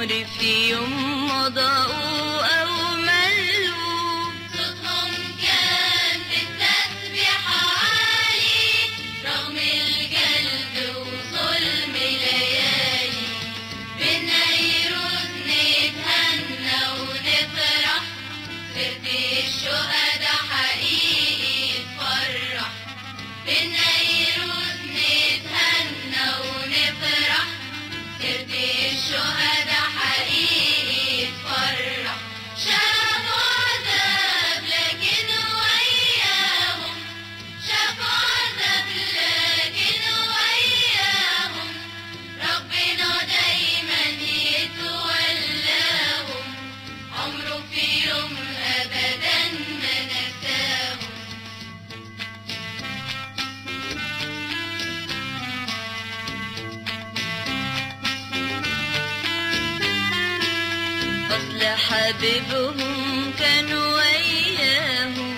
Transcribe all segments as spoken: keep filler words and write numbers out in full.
عمري في يوم ما ضاقوا أو ملوا. صوتهم كان بالتسبيح عالي رغم الجلد وظلم ليالي. بنيروز نتهنى ونفرح، سيرة الشهداء حقيقي تفرح. بنيروز نتهنى ونفرح، سيرة الشهداء حقيقي تفرح. شافوا عذاب لكن وياهم، شافوا عذاب لكن وياهم. ربنا دايما يتولاهم، عمره في يوم أبدا ما نساهم. أصل حبيبهم كانوا وياهم،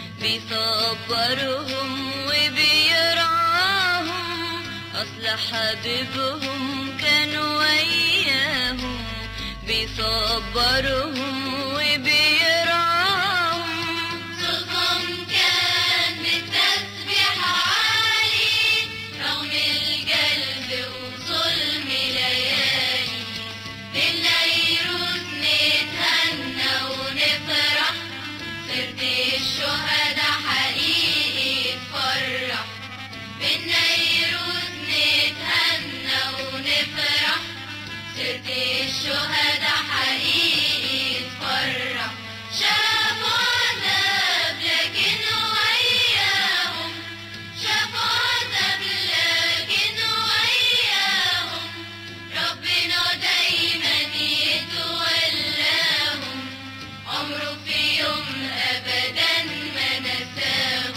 بيصبرهم وبيرعاهم. أصل حبيبهم كانوا وياهم، بيصبرهم وبيرعاهم. صوتهم كان بالتسبيح عالي رغم الجلد وظلم ليالي. بنيروز نتهنى ونفرح، سيرة الشهداء حقيقي تفرح. بنيروز نتهنى ونفرح، سيرة الشهداء حقيقي تفرح. شافوا عذاب لكن وياهم، شافوا عذاب لكن وياهم. ربنا دايما يتولاهم، عمره في يوم أبدا ما نساهم.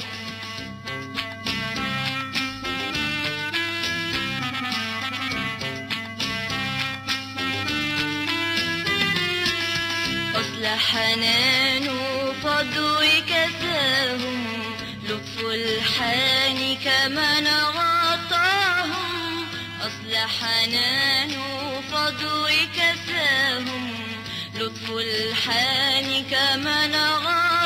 أصل حنانه فضل كساهم، لطف الحاني كمان غطاهم. أصل حنانه فضل كساهم، لطف الحاني كمان غطاهم.